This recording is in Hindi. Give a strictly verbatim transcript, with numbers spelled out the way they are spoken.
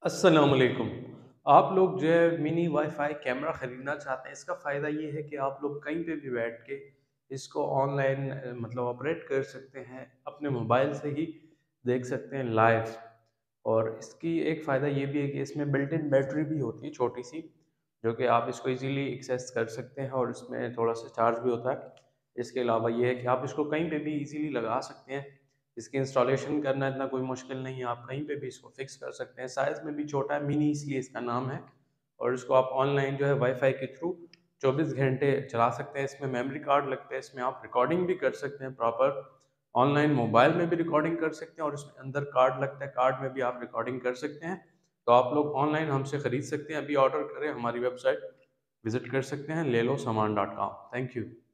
अस्सलाम वालेकुम। आप लोग जो है मिनी वाईफाई कैमरा ख़रीदना चाहते हैं, इसका फ़ायदा ये है कि आप लोग कहीं पे भी बैठ के इसको ऑनलाइन अ, मतलब ऑपरेट कर सकते हैं, अपने मोबाइल से ही देख सकते हैं लाइव। और इसकी एक फ़ायदा ये भी है कि इसमें बिल्ट इन बैटरी भी होती है छोटी-सी, जो कि आप इसको ईज़िली एक्सेस कर सकते हैं और इसमें थोड़ा-सा चार्ज भी होता है। इसके अलावा ये है कि आप इसको कहीं पे भी ईज़िली लगा सकते हैं। इसकी इंस्टॉलेशन करना इतना कोई मुश्किल नहीं है, आप कहीं पे भी इसको फिक्स कर सकते हैं। साइज़ में भी छोटा है, मिनी इसलिए इसका नाम है। और इसको आप ऑनलाइन जो है वाईफ़ाई के थ्रू चौबीस घंटे चला सकते हैं। इसमें मेमोरी कार्ड लगते हैं, इसमें आप रिकॉर्डिंग भी कर सकते हैं प्रॉपर। ऑनलाइन मोबाइल में भी रिकॉर्डिंग कर सकते हैं और इसमें अंदर कार्ड लगता है, कार्ड में भी आप रिकॉर्डिंग कर सकते हैं। तो आप लोग ऑनलाइन हमसे खरीद सकते हैं, अभी ऑर्डर करें, हमारी वेबसाइट विज़िट कर सकते हैं लेलो सामान डॉट कॉम। Thank you.